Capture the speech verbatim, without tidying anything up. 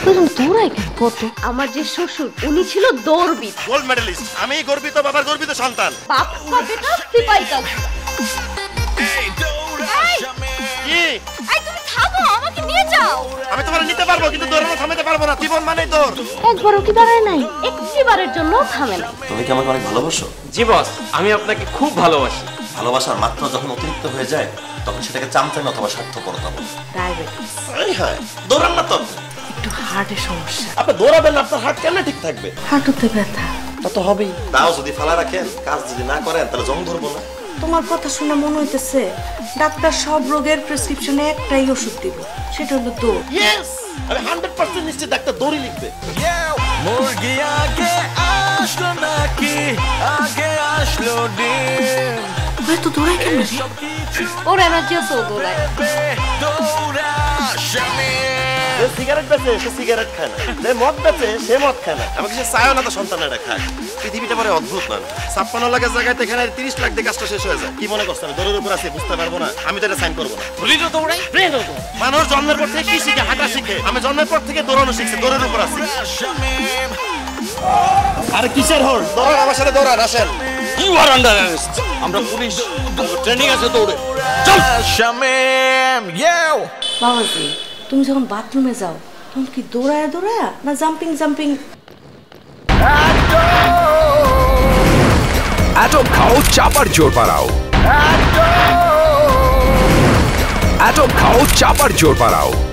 দৌড়ায় কেন কত? আমার যে শ্বশুর উনি ছিল দৌড়বিদ, গোল্ড মেডেলিস্ট। আমি গর্বিত বাবার গর্বিত সন্তান। বাপ বেটা সিপাই কাজ। কি? এই তুমি থামো, আমাকে নিয়ে যাও। আমি তোমার নিতে পারবো কিন্তু দৌড়ানো থামাতে পারবো না। জীবন মানেই দৌড়। একবারও কি দাঁড়ায় নাই? একটিবারের জন্য থামে নাই। তুমি কি আমাকে অনেক ভালোবাসো? জি বস, আমি আপনাকে খুব ভালোবাসি। ভালোবাসার মাত্রা যখন অতিরিক্ত হয়ে যায় তখন সেটাকে চামচামি অথবা স্বার্থপরতা বলে। ডায়াবেটিস। এই হ্যাঁ, দৌড়ান না তো। একটু হার্টের সমস্যা। আপনি দৌড়াবেন না, আপনার হার্ট কেমনে ঠিক থাকবে? হাঁটুতে ব্যথা। তা তো হবেই। তাও যদি ফালা রাখেন, কাজ যদি না করেন তাহলে জং ধরবো না। তোমার কথা শুনে মনে হইতেছে ডাক্তার সব রোগের প্রেসক্রিপশনে একটাই ওষুধ দিব, সেটা হলো দৌড়। ইয়েস, আমি হান্ড্রেড পার্সেন্ট নিশ্চিত ডাক্তার দৌড়ই লিখবে। মুরগি আগে আসলো নাকি আগে আসলো ডিম? ওই তো দৌড়ায় কেন? ওর এনার্জি আছে, ও দৌড়ায়। দৌড়া শামিম। যে সিগারেট বেচে সে সিগারেট খায় না, যে মদ বেচে সে মদ খায় না, আমাকে সে চায়ও না তো সন্তানেরা খায়। পৃথিবীটা বড় অদ্ভুত না। ছাপ্পান্ন লাখের জায়গায় এখানে তিরিশ লাখ দিয়ে কাজটা শেষ হয়ে যায়। কি মনে করছো আমি দৌড়ের উপর আছি বুঝতে পারবো না? আমি তো এটা সাইন করবো না। বলি তো দৌড়াই। মানুষ জন্মের পর থেকে কি শিখে? হাঁটা শিখে। আমি জন্মের পর থেকে দৌড়ানো শিখছি, দৌড়ের উপর আছি। আরে কিসের হোল্ড? দৌড়ান, আমার সাথে দৌড়ান, আসেন। You are under arrest. আমরা পুলিশ, ট্রেনিং আছে দৌড়ে। চল শামিম। ইউ বাবাজি, তুমি যখন বাথরুমে যাও তখন কি দৌড়ায় দৌড়ায় না জাম্পিং জাম্পিং? অ্যাটম খাও, চাপার জোর বাড়াও। অ্যাটম খাও, চাপার জোর বাড়াও।